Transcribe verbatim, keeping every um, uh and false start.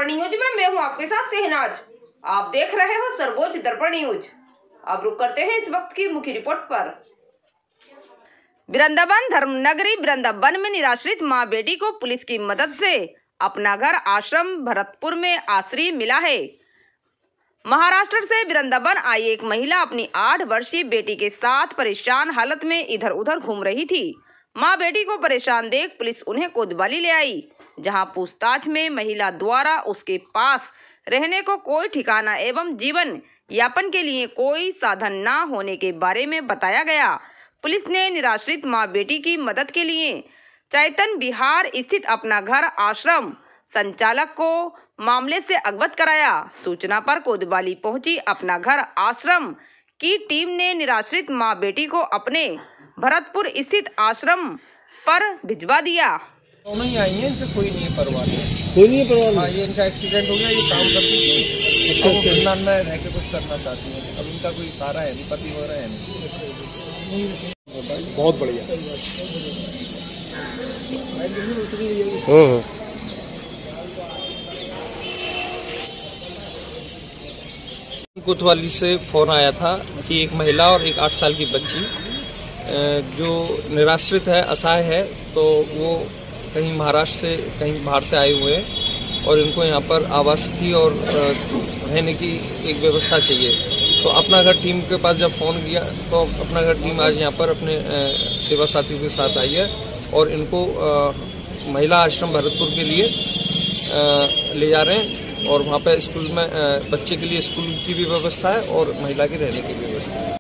दर्पण न्यूज में मैं हूं आपके साथ शहनाज। आप देख रहे हो सर्वोच्च दर्पण न्यूज। अब रुक करते हैं इस वक्त की मुख्य रिपोर्ट पर। वृंदावन धर्मनगरी वृंदावन में निराश्रित मां बेटी को पुलिस की मदद से अपना घर आश्रम भरतपुर में आश्रय मिला है। महाराष्ट्र से वृंदावन आई एक महिला अपनी आठ वर्षीय बेटी के साथ परेशान हालत में इधर उधर घूम रही थी। मां बेटी को परेशान देख पुलिस उन्हें कोतवाली ले आई, जहां पूछताछ में महिला द्वारा उसके पास रहने को कोई ठिकाना एवं जीवन यापन के लिए कोई साधन न होने के बारे में बताया गया। पुलिस ने निराश्रित मां बेटी की मदद के लिए चैतन्य विहार स्थित अपना घर आश्रम संचालक को मामले से अवगत कराया। सूचना पर कोतवाली पहुंची अपना घर आश्रम की टीम ने निराश्रित मां बेटी को अपने भरतपुर स्थित आश्रम पर भिजवा दिया। दोनों ही आई हैं, इनसे कोई नहीं है परिवार में, कोई नहीं है परिवार में। हाँ, ये इनका एक्सीडेंट हो गया, ये काम करती थी, अब वो फिनलैंड में रह के कुछ करना चाहती है। अब इनका कोई सहारा है नहीं, पति वगैरह है नहीं। बहुत बढ़िया। कोतवाली से फोन आया था कि एक महिला और एक आठ साल की बच्ची जो निराश्रित है, असहाय है, तो वो कहीं महाराष्ट्र से कहीं बाहर से आए हुए हैं और इनको यहाँ पर आवास की और रहने की एक व्यवस्था चाहिए। तो अपना घर टीम के पास जब फ़ोन किया तो अपना घर टीम आज यहाँ पर अपने सेवा साथियों के साथ आई है और इनको महिला आश्रम भरतपुर के लिए ले जा रहे हैं और वहाँ पे स्कूल में बच्चे के लिए स्कूल की भी व्यवस्था है और महिला के रहने की भी व्यवस्था है।